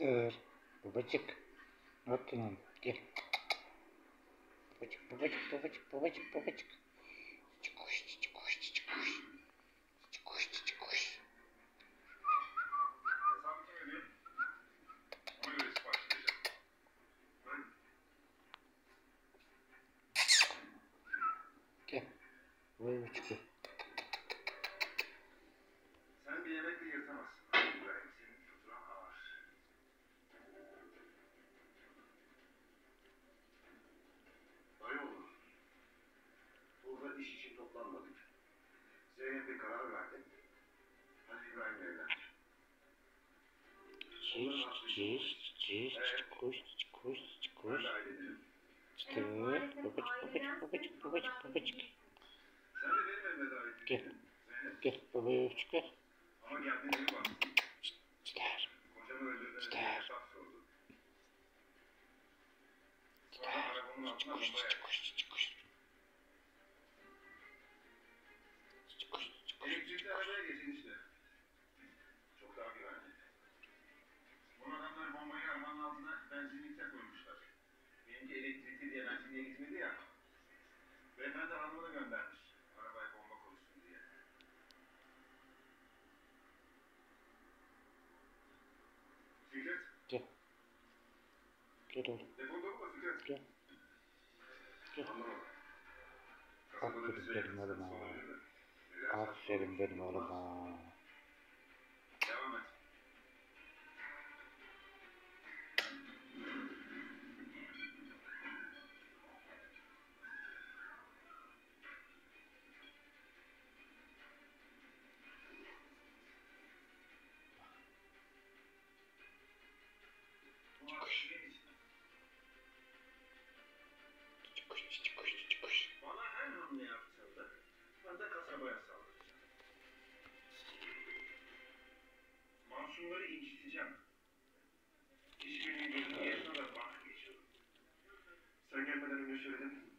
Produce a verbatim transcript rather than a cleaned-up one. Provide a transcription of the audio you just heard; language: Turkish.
Çıtır. Babacık. Ne yaptın oğlum? Gel. Babacık, babacık, babacık, babacık, babacık. Çıkış, çıkış, çıkış. Çıkış, çıkış. Gel. Buraya çıkıyor. Sen bir yemekle yırtamazsın. İbrahim, senin faturan ağır. Dayı olur. Burada iş için toplanmadık. Zeynep bir karar verdi. Hadi İbrahim'le evlen. Çıkış, çıkış, çıkış, çıkış, çıkış, çıkış. Ben de ailedenim. Çıtır. Babacık, babacık, babacık, babacık, babacık. Sen de benim evime davet edin. Gel. Zeynep. Gel. Babaya çıkar. Ama geldin evi var. Çıtır. Kocamı öldürdüğünü İşte. bir hesap sordu. Sonra arabanın altına bomba Çıkış, yaktı. çıkış, çıkış. Çıkış, çıkış. Elektrikli arabaya geçin işte. Çok daha güvenli. Bu adamlar bombayı arabanın altına benzinlikte koymuşlar. Benimki elektrikli diye benzinliğe gitmedi ya. Beyefendi hanımını göndermiş. Arabaya bomba koysun diye. Fikret. Gel. Gel oğlum. Telefonda mı Fikret? Gel. Gel. Anlamadım. Aferin benim oğluma. Aferin benim oğluma. Devam et. Çıkış, çıkış, çıkış. Bana her hamle yaptığında ben de kasabaya saldıracağım. Masumları inciteceğim. Hiçbirinin gözünün yaşına da bak geçiyorum. Sen gelmeden önce söyledim.